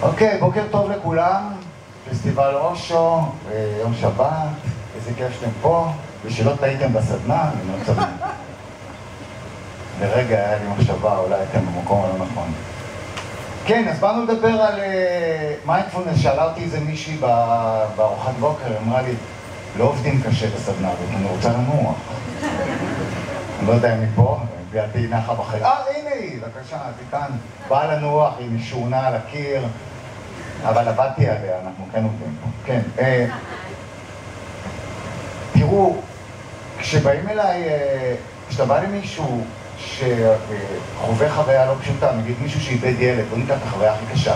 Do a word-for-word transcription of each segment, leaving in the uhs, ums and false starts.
אוקיי, בוקר טוב לכולם, פסטיבל אושו, יום שבת, איזה כיף שאתם פה, ושלא טעיתם בסדנה, אני מאוד שמח. לרגע היה לי מחשבה, אולי אתם במקום הלא נכון. כן, אז באנו לדבר על מיינדפולנס, שאלה אותי איזה מישהי בארוחת בוקר, אמרה לי, לא עובדים קשה בסדנה הזאת, אני רוצה לנוח. אני לא יודע אם היא פה, גאתי נחה בחיים. אה, הנה היא, בבקשה, אז היא כאן, באה לנוח, היא משעונה על הקיר, אבל עבדתי עליה, אנחנו כן עובדים פה. כן, תראו, כשבאים אליי, כשאתה בא למישהו שחווה חוויה לא פשוטה, נגיד מישהו שאיבד ילד, בוא ניקח את החוויה הכי קשה,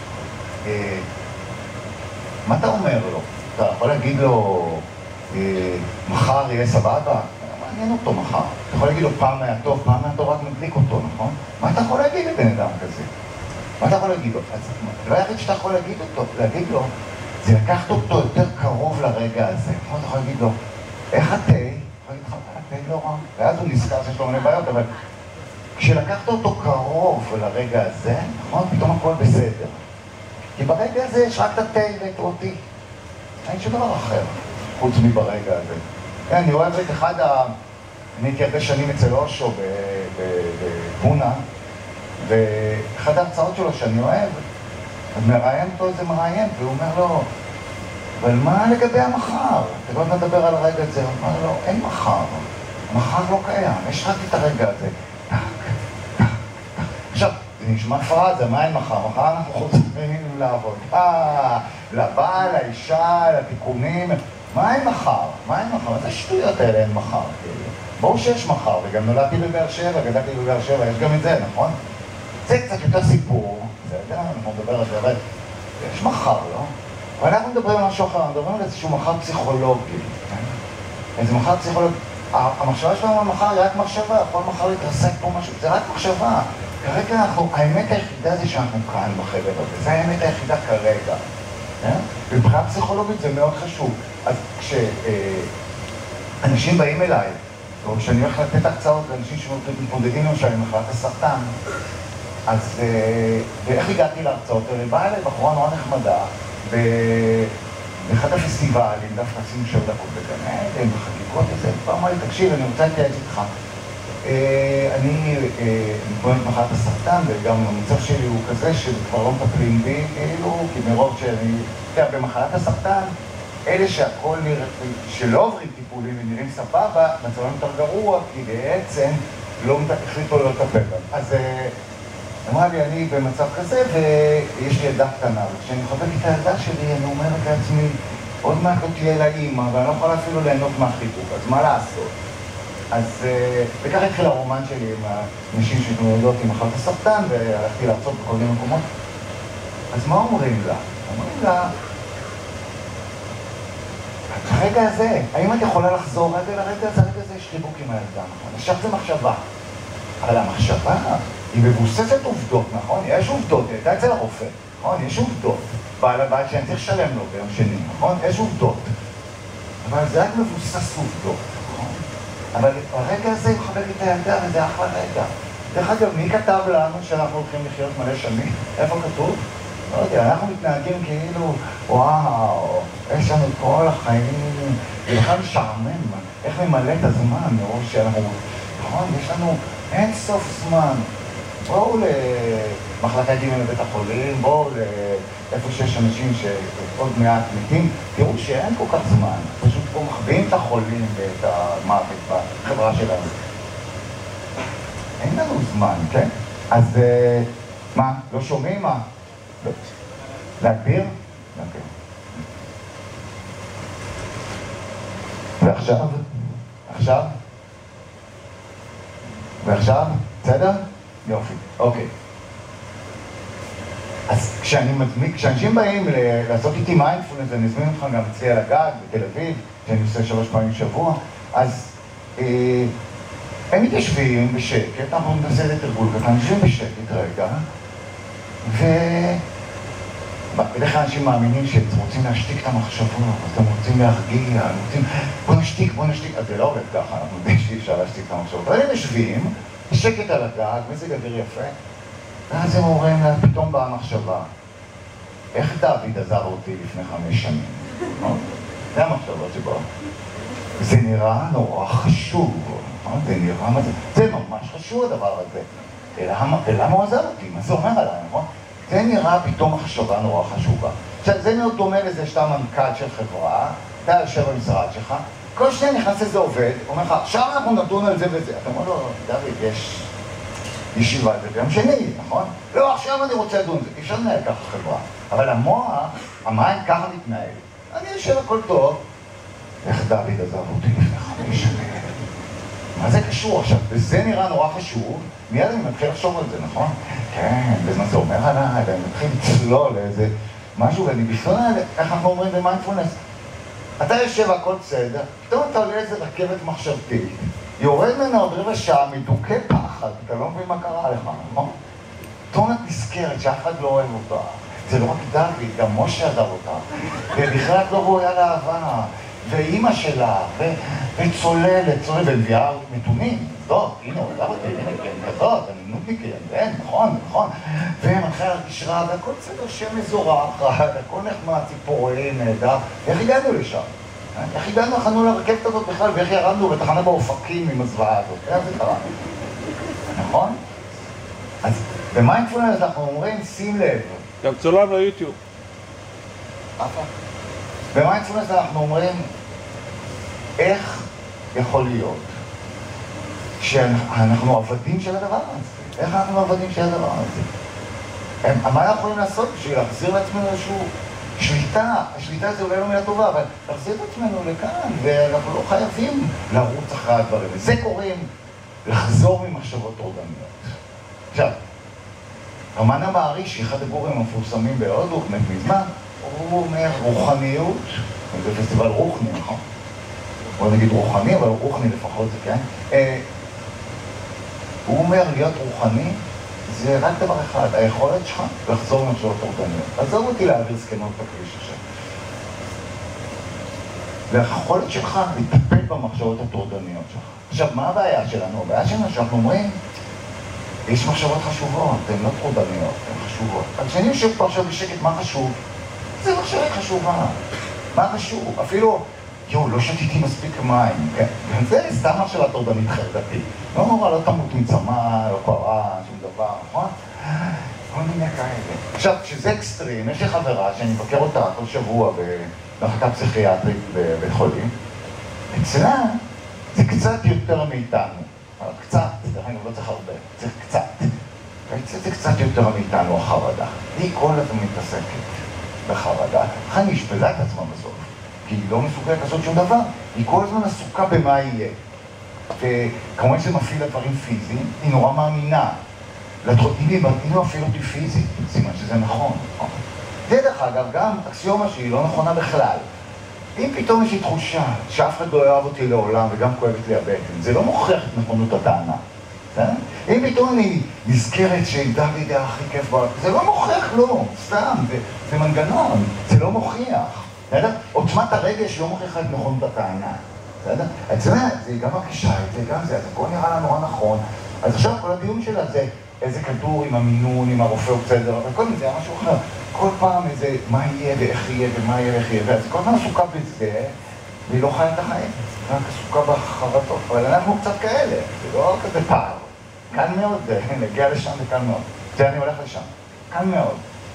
מה אתה אומר לו? אתה יכול להגיד לו, מחר יהיה סבבה? מעניין אותו מחר. אתה יכול להגיד לו פעם היה טוב, פעם היה טוב, רק מדליק אותו, נכון? מה אתה יכול להגיד לבן אדם כזה? מה אתה יכול להגיד לו? אז לא היחיד שאתה יכול להגיד אותו, להגיד לו, זה לקחת אותו יותר קרוב לרגע הזה. נכון? אתה יכול להגיד לו, איך התה? יכול להגיד לך, התה לא רע. ואז הוא נזכר שיש לו מלא בעיות, אבל כשלקחת אותו קרוב לרגע הזה, נכון? פתאום הכל בסדר. כי ברגע הזה יש רק את התה ואת אותי. אין שום דבר אחר, חוץ מברגע הזה. כן, אני אוהב את אחד ה... אני הייתי הרבה שנים אצל אושו בפונה, ואחת ההרצאות שלו שאני אוהב, אז מראיין אותו איזה מראיין, והוא אומר לו, אבל מה לגבי המחר? אתה לא מדבר על הרגע הזה, הוא אומר לו, אין מחר, המחר לא קיים, יש רק את הרגע הזה. טק, טק, טק. עכשיו, זה נשמע פרזה, מה אין מחר? מחר אנחנו חוזרים לעבוד. אה, לבעל, לאישה, לתיקונים, מה אין מחר? מה אין מחר? איזה שטויות האלה אין מחר, כאילו. ברור שיש מחר, וגם נולדתי בבאר שבע, גדלתי בבאר שבע, יש גם את זה, נכון? זה קצת יותר סיפור, בסדר? אנחנו נדבר על זה, אבל יש מחר, לא? אבל אנחנו מדברים על משהו אחר, אנחנו מדברים על איזשהו מחר פסיכולוגי, כן? איזה מחר פסיכולוגי. המחשבה שלנו על מחר היא רק מחשבה, יכול מחר להתרסק פה משהו, זה רק מחשבה. כרגע אנחנו, האמת היחידה זה שאנחנו כאן בחדר הזה, זה האמת היחידה כרגע. ובבחינה פסיכולוגית זה מאוד חשוב. אז כשאנשים באים אליי, או כשאני הולך לתת הרצאות לאנשים שמתמודדים למשל עם מחלת הסרטן, אז ואיך הגעתי להרצאות האלה? באה אליי בחורה נורא נחמדה, באחד הפסטיבלים, דווקא עשינו שבע דקות בגן עדן, בחגיגות איזה, פעם אמרה לי, תקשיב, אני רוצה להתייעץ איתך. אני מתמודד עם מחלת הסרטן, וגם המצב שלי הוא כזה שכבר לא מטפלים בי, כאילו, כי מרוב שאני, אתה יודע, במחלת הסרטן, אלה שהכל נראה, שלא עוברים טיפולים ונראים סבבה, מצבם יותר גרוע, כי בעצם לא החליטו לא לטפל בהם. אז אמרה לי, אני במצב כזה, ויש לי ילדה קטנה, וכשאני מחבק את הילדה שלי, אני אומרת לעצמי, עוד מעט לא תהיה לה אימא, ואני לא יכולה אפילו ליהנות מהחיבוק, אז מה לעשות? אז וכך התחיל הרומן שלי עם האנשים שהתמודדות עם מחלת הסרטן, והלכתי להרצות בכל מיני מקומות. אז מה אומרים לה? אומרים לה, הרגע הזה, האם את יכולה לחזור רגע לרגע הזה? הרגע הזה יש חיבוק עם הילדה, נכון? עכשיו זה מחשבה. אבל המחשבה היא מבוססת עובדות, נכון? יש עובדות, הייתה אצל הרופא, נכון? יש עובדות. בעל הבית שאני צריך לשלם לו ביום שני, נכון? יש עובדות. אבל זה רק מבוסס עובדות, נכון? אבל הרגע הזה הוא חבר את הילדה וזה אחלה רגע. דרך אגב, מי כתב לנו שאנחנו הולכים לחיות מלא שנים? איפה כתוב? לא יודע, אנחנו מתנהגים כאילו, וואו, יש לנו כל החיים, זה בכלל משעמם, איך ממלא את הזמן, מרוב שאנחנו, נכון, יש לנו אין סוף זמן. בואו למחלקה ג' בבית החולים, בואו לאיפה שיש אנשים שעוד מעט מתים, תראו שאין כל כך זמן, פשוט פה מחביאים את החולים ואת המוות בחברה שלנו. אין לנו זמן, כן? אז מה, לא שומעים מה? להגביר? אוקיי. ועכשיו? עכשיו? ועכשיו? בסדר? יופי, אוקיי. אז כשאני מזמין, כשאנשים באים לעשות איתי מיינדפולנס, אני אזמין אותך גם אצלי על הגג בתל אביב, שאני עושה שלוש פעמים בשבוע, אז אה, הם מתיישבים בשקט, אנחנו נעשה את התרגול קטן, יושבים בשקט רגע, ו... בדרך כלל אנשים מאמינים שהם רוצים להשתיק את המחשבות, אז הם רוצים להרגיע, הם רוצים, בוא נשתיק, בוא נשתיק, אז זה לא עובד ככה, אנחנו יודעים שאי אפשר להשתיק את המחשבות. אבל הם יושבים, בשקט על הגג, מזג אוויר יפה, ואז הם אומרים לה, פתאום באה המחשבה, איך דוד עזר אותי לפני חמש שנים? זה המחשבות שבו. זה נראה נורא חשוב, זה נראה מה זה, זה ממש חשוב הדבר הזה. ולמה הוא עזר אותי? מה זה אומר עליי, נכון? זה נראה פתאום מחשבה נורא חשובה. עכשיו, זה מאוד דומה לזה שאתה מנכ"ל של חברה, אתה יושב במשרד שלך, כל שניה נכנס איזה עובד, אומר לך, עכשיו אנחנו נדון על זה וזה. אתה אומר לו, דוד, יש ישיבה על זה ביום שני, נכון? לא, עכשיו אני רוצה לדון על זה, אפשר לנהל ככה חברה. אבל המוח, המים ככה מתנהל. אני יושב הכל טוב, איך דוד עזב אותי לפני חמש שנים? מה זה קשור עכשיו? וזה נראה נורא חשוב, מיד אני מתחיל לחשוב על זה, נכון? כן, ומה זה אומר עליי, ואני מתחיל לצלול לאיזה משהו, ואני בכלל, איך אנחנו אומרים במיינדפולנס? אתה יושב הכל בסדר, פתאום אתה עולה איזה רכבת מחשבתית, יורד ממנו עוד רבע שעה, מדוכא פחד, אתה לא מבין מה קרה לך, נכון? פתאום את נזכרת שאף אחד לא אוהב אותה, זה לא רק דוד, גם משה עזב אותה, ובכלל את לא ראויה לאהבה, ואימא שלה, וצוללת, צוללת, ומביאה נתונים, זאת, הנה, הוא עזב אותי, הנה, כן, כזאת, אני נותניקי, כן, נכון, נכון, ומתחילה להרגיש רע, והכל בסדר, שם מזורח, הכל נחמד, ציפורים, נהדר, איך הגענו לשם? איך הגענו, הכנו לרכבת הזאת בכלל, ואיך ירדנו בתחנה באופקים עם הזוועה הזאת, איך זה קרה? נכון? אז במיינדפולנס אנחנו אומרים, שים לב. גם צולם ליוטיוב. אפה. במיינדפולנס אנחנו אומרים, איך יכול להיות שאנחנו עבדים של הדבר הזה? איך אנחנו עבדים של הדבר הזה? מה אנחנו יכולים לעשות בשביל להחזיר לעצמנו איזשהו שליטה? השליטה זה אולי לא מילה טובה, אבל להחזיר את עצמנו לכאן, ואנחנו לא חייבים לרוץ אחרי הדברים. וזה קוראים לחזור ממחשבות טורדניות. עכשיו, רמן המערישי, אחד הגורים המפורסמים בהודו, מת מזמן, הוא אומר רוחניות, זה פסטיבל רוחני, נכון? בוא נגיד רוחני, אבל רוחני לפחות זה כן. הוא אומר להיות רוחני זה רק דבר אחד, היכולת שלך לחזור ממחשבות טורדניות. עזוב אותי להעביר זקנות בכביש עכשיו. והיכולת שלך לטפל במחשבות הטורדניות שלך. עכשיו, מה הבעיה שלנו? הבעיה שלנו שאנחנו אומרים, יש מחשבות חשובות, הן לא טורדניות, הן חשובות. אבל כשאני יושב פה עכשיו בשקט, מה חשוב? זה מחשבת חשובה. מה חשוב? אפילו, יו, לא שתיתי מספיק מים, כן? זה סתם מחשבה טורדנית חרדתית. לא נורא, לא תמות מצמא, לא קרה, שום דבר, נכון? כל מיני כאלה. עכשיו, כשזה אקסטרים, יש לי חברה שאני מבקר אותה כל שבוע במחלקה פסיכיאטרית בבית חולים. אצלה זה קצת יותר מאיתנו. קצת, דרך אגב, לא צריך הרבה, צריך קצת. זה קצת יותר מאיתנו החרדה. היא כל הזמן מתעסקת בחרדה. לכן היא השפלה את עצמה בסוף. כי היא לא מסוגלת לעשות שום דבר. היא כל הזמן עסוקה במה יהיה. וכמובן שזה מפעיל לדברים פיזיים, היא נורא מאמינה. אם היא מפעיל אותי פיזית, סימן שזה נכון. זה דרך אגב, גם אקסיומה שהיא לא נכונה בכלל. אם פתאום יש לי תחושה שאף אחד לא יאהב אותי לעולם וגם כואבת לי הבטן, זה לא מוכיח את נכונות הטענה. אם פתאום אני נזכרת שדוד היה הכי כיף בעולם, זה לא מוכיח, לא, סתם, זה מנגנון, זה לא מוכיח. עוצמת הרגש לא מוכיחה את נכונות הטענה. אצלנו, זה גם מרגישה את זה, גם זה, אז הכל נראה לה נורא נכון. אז עכשיו כל הדיון שלה זה איזה כדור עם המינון, עם הרופא הוא בסדר, אבל כל מיני זה היה משהו אחר. כל פעם איזה מה יהיה ואיך יהיה ומה יהיה ואיך יהיה, ואז כל פעם עסוקה בזה, והיא לא חיה את החיים, רק עסוקה בחרטות, אבל אנחנו קצת כאלה, זה לא כזה פער. קל מאוד, נגיע לשם זה קל מאוד. זה אני הולך לשם, קל מאוד.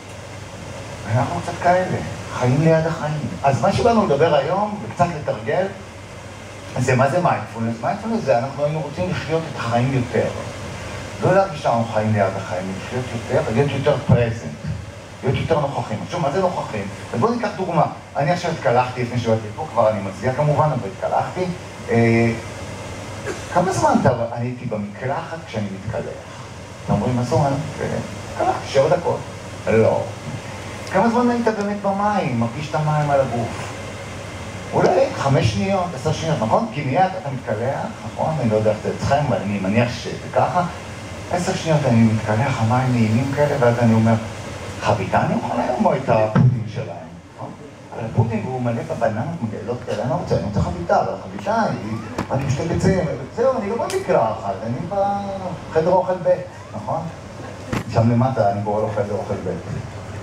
אנחנו קצת כאלה, חיים ליד החיים. אז מה שבאנו לדבר היום, וקצת לתרגל, זה מה זה מיינדפולנס? מיינדפולנס זה אנחנו היינו רוצים לחיות את החיים יותר. לא להרגיש שאנחנו חיים ליד החיים, לחיות יותר, להיות יותר פרזנט, להיות יותר נוכחים. עכשיו, מה זה נוכחים? ובואו ניקח דוגמה. אני עכשיו התקלחתי לפני שבאתי פה, כבר אני מצביע כמובן, אבל התקלחתי. אה, כמה זמן אני הייתי במקלחת כשאני מתקלח? אתם אומרים, מה זאת אומרת? התקלחתי, שבע דקות. לא. כמה זמן היית באמת במים, מרגיש את המים על הגוף? אולי חמש שניות, עשר שניות, נכון? כי מיד אתה מתקלח, נכון? אני לא יודע איך זה אצלכם, אבל אני מניח שזה ככה. עשר שניות אני מתקלח, המים נעימים כאלה, ואז אני אומר, חביתה אני אוכל היום או את הפודינג שלהם? אבל הפודינג הוא מלא בבננות מגעילות כאלה, אני לא רוצה, אני רוצה חביתה, אבל החביתה היא, אני משתה בצעים, זהו, אני לא במקלחת, אני בחדר אוכל ב', נכון? שם למטה אני קורא לו חדר אוכל ב'.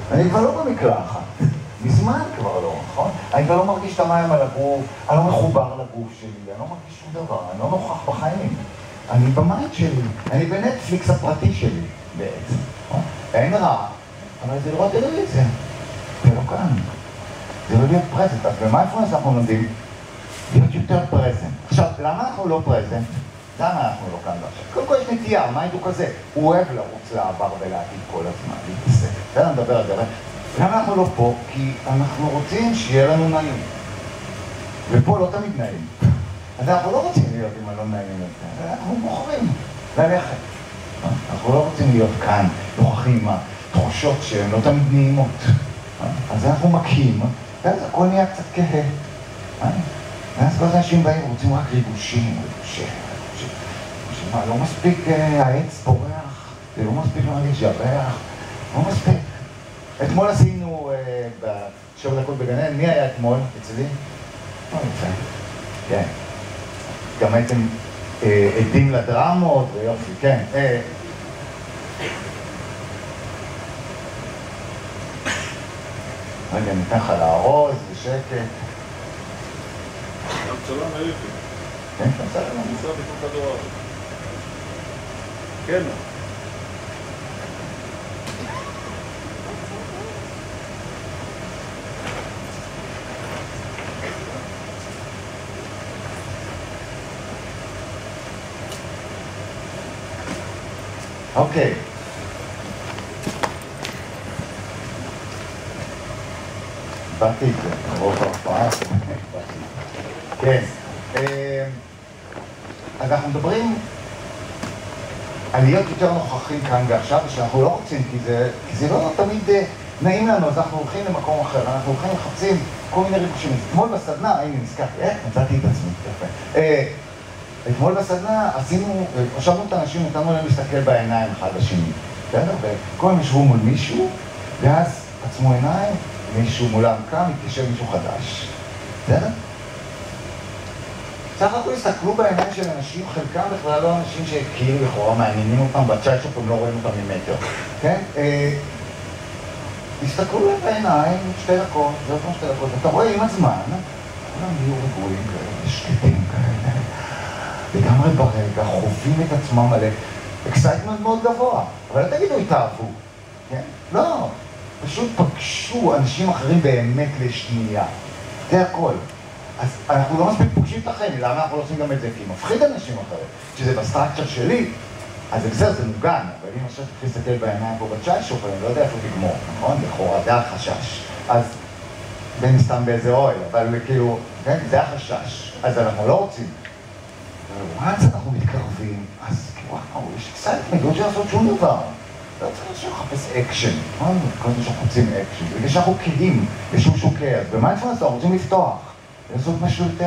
אני כבר לא במקלחת. מזמן כבר לא, נכון? אני כבר לא מרגיש את המים על הגוף, אני לא מחובר לגוף שלי, אני לא מרגיש שום דבר, אני לא נוכח בחיים. אני במיינד שלי, אני בנטפליקס הפרטי שלי בעצם, נכון? אין רע, אבל זה לראות טלוויזיה, זה לא כאן. זה לא להיות פרזנט, אז במיינדפולנס אנחנו לומדים להיות יותר פרזנט. עכשיו, למה אנחנו לא פרזנט? למה אנחנו לא כאן ועכשיו? קודם כל יש נטייה, המיינד הוא כזה, הוא אוהב לרוץ לעבר ולעתיד כל הזמן, להתעסק. בסדר, נדבר על זה, אבל למה אנחנו לא פה? כי אנחנו רוצים שיהיה לנו נעים. ופה לא תמיד נעים. אז אנחנו לא רוצים להיות עם הלא נעים יותר, אנחנו בוחרים ללכת. אנחנו לא רוצים להיות כאן, נוכחים עם התחושות שהן לא תמיד נעימות. אז אנחנו מכים, ואז הכל נהיה קצת כהה. ואז כל אנשים באים רוצים רק ריגושים, ריגושים, ריגושים. מה, לא מספיק העץ פורח, זה לא מספיק להרגיש ירח, לא מספיק. אתמול עשינו בשבע דקות בגנן, מי היה אתמול אצלי? לא יפה, כן. גם הייתם עדים לדרמות ויופי, כן. רגע, ניתן לך לארוז בשקט. שלום, איפה? כן, בסדר. משרד בתוך כדור הארץ. כן. אוקיי. באתי את זה, רוב ההופעה. כן. אז אנחנו מדברים על להיות יותר נוכחים כאן ועכשיו, ושאנחנו לא רוצים, כי זה, כי זה לא תמיד נעים לנו, אז אנחנו הולכים למקום אחר, אנחנו הולכים לחפשים כל מיני ריגושים. אתמול בסדנה, הנה נזכרתי, איך? מצאתי את עצמי, יפה. אתמול בסדנה עשינו, חשבנו את האנשים, נתנו להם להסתכל בעיניים אחד לשני, בסדר? וכל הם ישבו מול מישהו, ואז עצמו עיניים, מישהו מולם קם, מתיישב מישהו חדש, בסדר? סך הכל הסתכלו בעיניים של אנשים, חלקם בכלל לא אנשים שכאילו לכאורה מעניינים אותם, בצ'אט שופ הם לא רואים אותם ממטר, כן? הסתכלו להם בעיניים, שתי דקות, זה עוד שתי דקות, אתה רואה עם הזמן, כולם נהיו רגועים כאלה, שקטים כאלה, לגמרי ברגע, חווים את עצמם מלא, אקסייטמנט מאוד גבוה, אבל לא תגידו התאהבו, כן? לא, פשוט פגשו אנשים אחרים באמת לשנייה, זה הכל. אז אנחנו לא מספיק פוגשים את החיים, למה אנחנו לא עושים גם את זה? כי מפחיד אנשים אחרים, שזה בסטרקצ'ר שלי, אז זה בסדר, זה מוגן, אבל אם עכשיו תתחיל להסתכל בעיניים פה בצ'אי שופ, אני לא יודע איפה תגמור, נכון? לכאורה, זה החשש. אז בין סתם באיזה אוהל, אבל כאילו, כן, זה החשש. אז אנחנו לא רוצים. וואנס אנחנו מתקרבים, אז וואו, יש אקסייטמנט, לא צריך לעשות שום דבר. לא צריך לחפש אקשן, נכון? כל זה שאנחנו רוצים אקשן, בגלל שאנחנו כהים, יש משהו כהה, אז במיינדפולנס אנחנו רוצים לפתוח. לעשות משהו יותר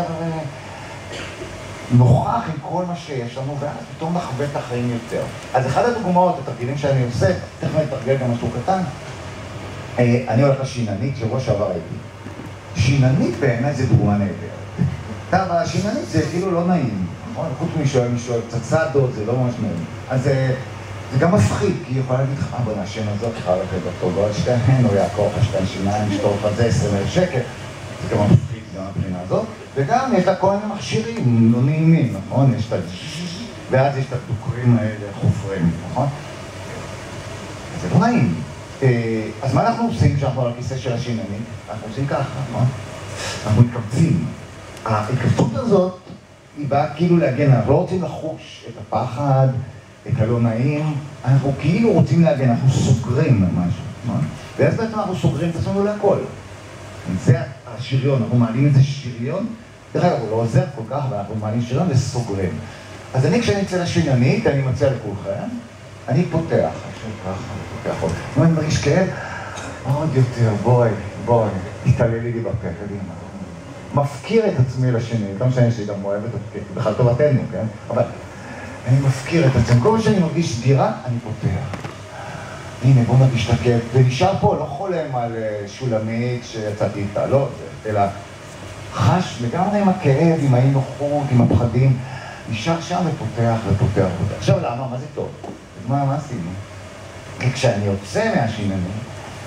נוכח עם כל מה שיש לנו, ואז פתאום נחווה את החיים יותר. אז אחד הדוגמאות, התרגילים שאני עושה, תכף אני אתרגל גם משהו קטן, אני הולך לשיננית, שבוע שעבר הייתי. שיננית בעיניי זה דוגמה נהדרת. אבל השיננית זה כאילו לא נעים, נכון? חוץ משואל משואל, קצת סעדות, זה לא ממש נעים. אז זה גם מפחיד, כי היא יכולה להגיד לך, אה, בוא נעשן על זאת, יכולה לתת דוקטור גולדשטיין, או יעקב השטיין שיניים, לשתור לך זה עשרים אלף שקל. זה גם מפחיד גם מבחינה הזאת. וגם יש לה כל מיני מכשירים, לא נעימים, נכון? יש את ה... ואז יש את הדוקרים האלה, חופרים, נכון? זה לא נעים. אז מה אנחנו עושים כשאנחנו על הכיסא של השיננית? אנחנו עושים ככה, נכון? אנחנו מתקבצים. ההתקבצות הזאת היא באה כאילו להגן, אנחנו לא רוצים לחוש את הפחד, את הלא נעים, אנחנו כאילו רוצים להגן, אנחנו סוגרים משהו, נכון? ואז בעצם אנחנו סוגרים את עצמנו להכל. זה השריון, אנחנו מעלים את זה שריון, דרך אגב, הוא לא עוזר כל כך, אבל אנחנו מעלים שריון וסוגרים. אז אני, כשאני אצא לשיננית, אני מציע לכולכם, אני פותח, עכשיו ככה, אני פותח עוד. אם אני מרגיש כאב, עוד יותר, בואי, בואי, תתעללי לי בפה, קדימה. מפקיר את עצמי לשני, לא משנה שהיא גם אוהבת את בכלל טובתנו, כן? אבל אני מפקיר את עצמי, כל מה שאני מרגיש סגירה, אני פותח. הנה, בוא נרגיש את הכאב, ונשאר פה, לא חולם על שולמית שיצאתי איתה, לא, אלא חש לגמרי עם הכאב, עם האי נוחות, עם הפחדים, נשאר שם ופותח ופותח ופותח. עכשיו למה? מה זה טוב? אז מה, מה עשינו? כי כשאני יוצא מהשיננית,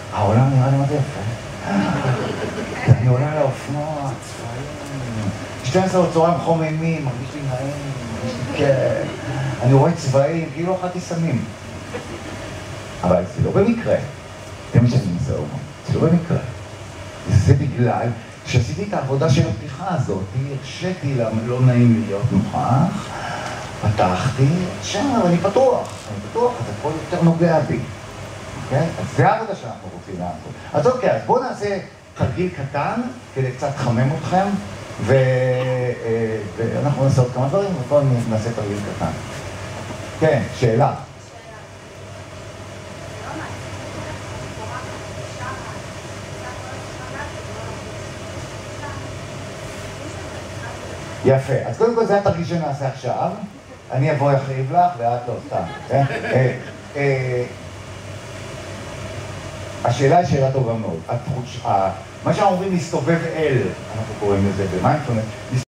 העולם נראה לי מה זה יפה. אני עולה לאופנוע, צבעים. שתים עשרה בצהריים חום אימים, מרגיש לי נעים, מרגיש לי כיף. אני רואה צבעים, כאילו אכלתי סמים. אבל זה לא במקרה. זה מה שאני מנסה לומר. זה לא במקרה. זה בגלל שעשיתי את העבודה של הפתיחה הזאת, הרשיתי לה, לא נעים לי להיות נוכח, פתחתי, עכשיו אני פתוח, אני פתוח, אז הכל יותר נוגע בי. אוקיי? אז זה העבודה שאנחנו רוצים לעשות. אז אוקיי, אז בואו נעשה תרגיל קטן, כדי קצת לחמם אתכם, ו... ואנחנו נעשה עוד כמה דברים, ובואו נעשה תרגיל קטן. כן, שאלה. יפה, אז קודם כל זה התרגיל שנעשה עכשיו, אני אבוא יחריב לך ואת לא סתם. השאלה היא שאלה טובה מאוד, מה שאנחנו אומרים להסתובב אל, אנחנו קוראים לזה במיינדפולנס,